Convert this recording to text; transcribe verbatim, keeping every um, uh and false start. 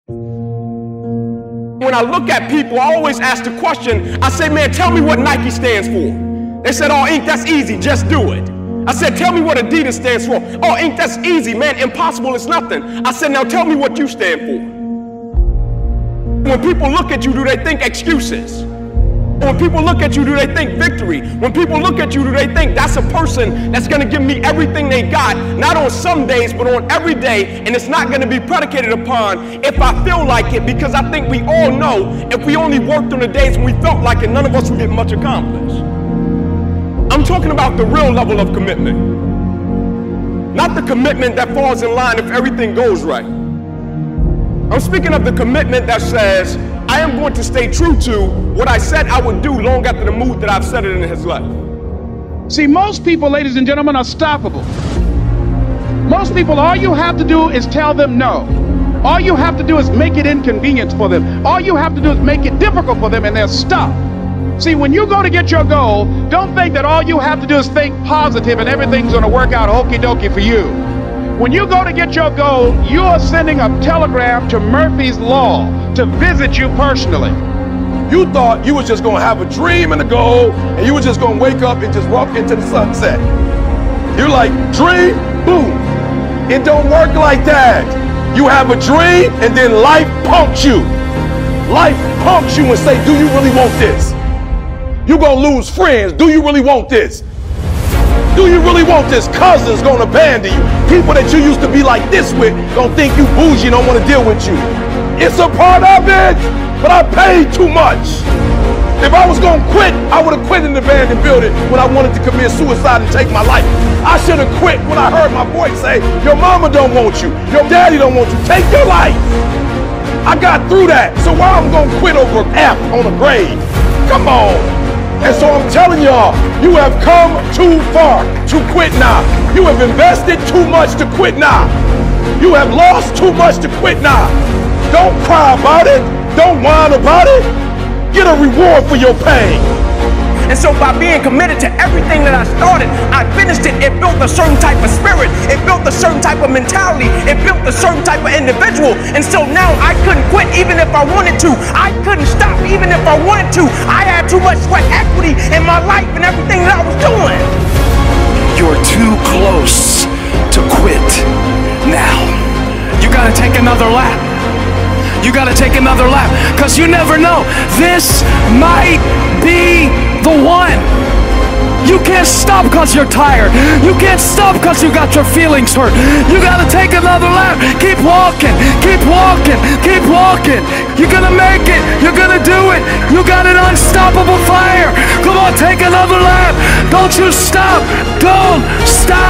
When I look at people, I always ask the question, I say, man, tell me what Nike stands for. They said, oh, Ink, that's easy, just do it. I said, tell me what Adidas stands for. Oh, Ink, that's easy, man, impossible is nothing. I said, now tell me what you stand for. When people look at you, do they think excuses? When people look at you, do they think victory? When people look at you, do they think that's a person that's going to give me everything they got, not on some days, but on every day, and it's not going to be predicated upon if I feel like it, because I think we all know if we only worked on the days when we felt like it, none of us would get much accomplished. I'm talking about the real level of commitment, not the commitment that falls in line if everything goes right. I'm speaking of the commitment that says, I am going to stay true to what I said I would do long after the mood that I've set it in his life. See, most people, ladies and gentlemen, are stoppable. Most people, all you have to do is tell them no. All you have to do is make it inconvenient for them. All you have to do is make it difficult for them, and they'll stop. See, when you go to get your goal, don't think that all you have to do is think positive and everything's going to work out okie dokie for you. When you go to get your goal, you are sending a telegram to Murphy's Law to visit you personally. You thought you was just going to have a dream and a goal, and you were just going to wake up and just walk into the sunset. You're like, dream, boom. It don't work like that. You have a dream, and then life punks you. Life punks you and say, do you really want this? You're going to lose friends. Do you really want this? Do you really want this? Cousins gonna abandon you. People that you used to be like this with gonna think you bougie and don't wanna deal with you. It's a part of it, but I paid too much. If I was gonna quit, I would have quit in the abandoned building when I wanted to commit suicide and take my life. I should have quit when I heard my voice say, your mama don't want you, your daddy don't want you, take your life. I got through that, so why I'm gonna quit over an F on a grade? Come on. And so I'm telling y'all, you have come too far to quit now. You have invested too much to quit now. You have lost too much to quit now. Don't cry about it. Don't whine about it. Get a reward for your pain. And so by being committed to everything that I started, I finished it. It built a certain type of spirit. It built a certain type of mentality. It built a certain type of individual. And so now I couldn't quit even if I wanted to. I couldn't stop even if I wanted to. I had too much sweat equity in my life and everything that I was doing. You're too close to quit now. You gotta take another lap. You gotta take another lap, because you never know. This might be the one. You can't stop because you're tired. You can't stop because you got your feelings hurt. You gotta take another lap. Keep walking, keep walking, keep walking. You're gonna make it. You're gonna do it. You got an unstoppable fire. Come on, take another lap. Don't you stop. Don't stop.